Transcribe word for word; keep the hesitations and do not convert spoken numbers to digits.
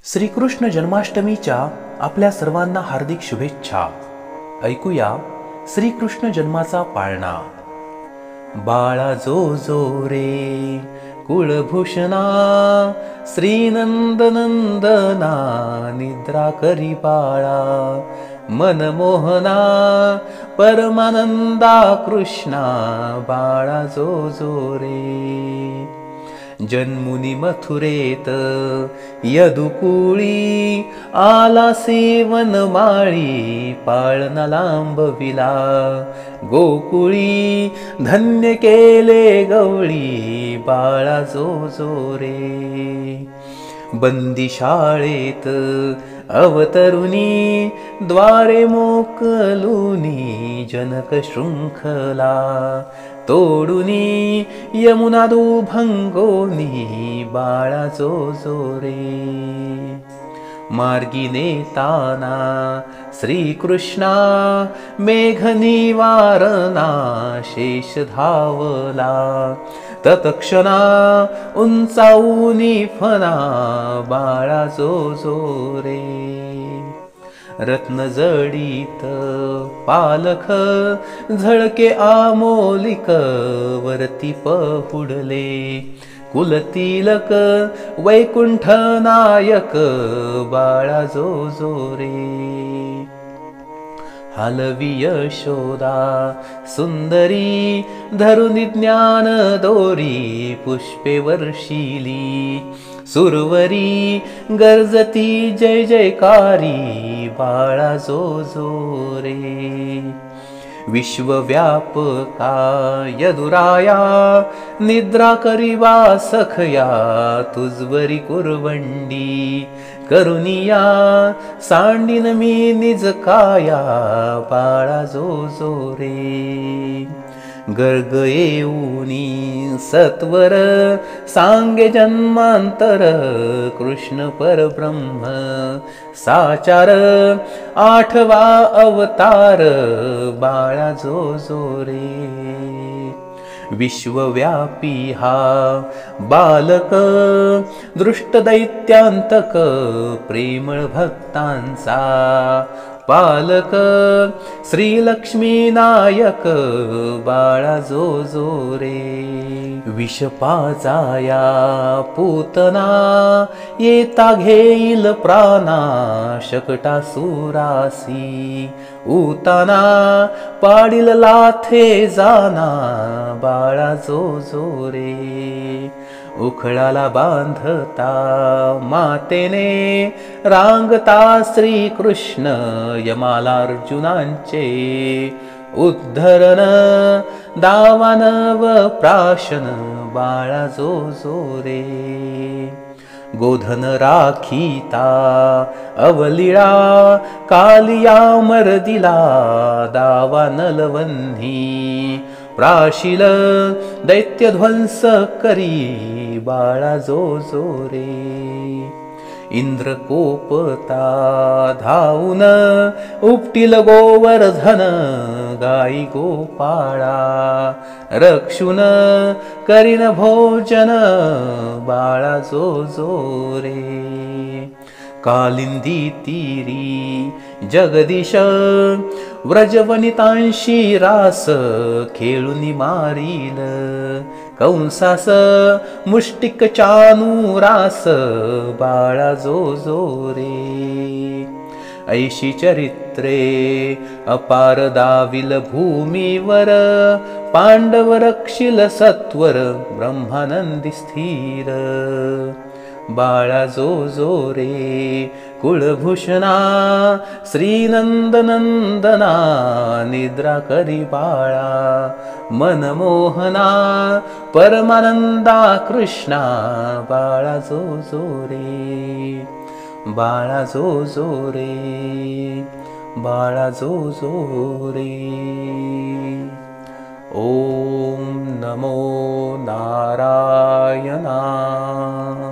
श्रीकृष्ण जन्माष्टमीच्या आपल्या सर्वांना हार्दिक शुभेच्छा. ऐकूया श्रीकृष्ण जन्माचा पाळणा. बाळा जो जो रे कुलभूषणा, श्रीनंदनंदना निद्रा करी बाळा, मनमोहना परमानंदा कृष्णा, बाळा जो जो रे. जन्मुनी मथुरेत यदुकुळी, आला सेवन माळी पाळणा लांबविला, गोकुळी धन्य केले गवळी, बाळा जो जो रे. बंदी शाळेत अवतरुणी, द्वारे मोकलुनी जनक शृंखला, तोडुनी यमुना दुभंगोनी, बाळा जो जो रे. मार्गी नेताना श्रीकृष्णा, मेघ निवारणा शेष धावला, तत्क्षणा उंचावूनी फणा, बाळा जो जो रे. रत्न जडित पालख झळके आमोलिक, वरती पहुडले कुलतिलक वैकुंठ नायक, बाळा जो जो रे. हलवी यशोदा सुंदरी, धरुनी ज्ञान दोरी, पुष्पे वर्षिली सुरवरी, गर्जती जय जयकारी, बाळा जो जो रे. विश्वव्यापका यदुराया, निद्रा करिवा सखया, तुझवरी कुरवंडी करुनिया, सांडीन मी निज काया, बाळा जो जो रे. गर्ग येऊनी सत्वर सांगे जन्मांतर, कृष्ण परब्रह्म साचार आठवा अवतार, बाळा जो जो रे. विश्वव्यापी हा बालक दृष्ट दैत्यांतक, प्रेमळ भक्तांचा पालक, श्रीलक्ष्मी नायक, बाळा जो जो रे. विषपाजाया पूतना, येता घेईल प्राणा, शकटासुरासी उताना, पाडील लाथे जाना, बाळा जो जो रे. उखळाला बांधता मातेने, रांगता श्रीकृष्ण यमाला अर्जुनांचे, उद्धरण दावानव प्राशन, बाळा जो जो रे. गोधन राखीता अवलिळा, कालिया मर्दिला दावा नलवन्ही, प्राशिल दैत्यध्वंस करी, बाळा जो जो रे. इंद्र कोपता धावून उपटील गोवर्धन, गाई गोपाळा रक्षून करीन भोजन, बाळा जो जो रे. कालिंदी तीरी जगदीश, व्रजवनितांशी रास, खेळुनी मारील कंसास, मुष्टिक चानुरास, बाळा जो जो रे. ऐशी चरित्रे अपार दाविल भूमीवर, पांडव रक्षिल सत्वर ब्रह्मानंदी स्थिर, बाळा जो जो रे. कुलभूषणा श्रीनंदनंदना, निद्रा करी बाळा, मनमोहना परमानंदा कृष्णा, बाळा जो जो रे. बाळा जो जो रे, बाळा जो जो रे. ओम नमो नारायणा.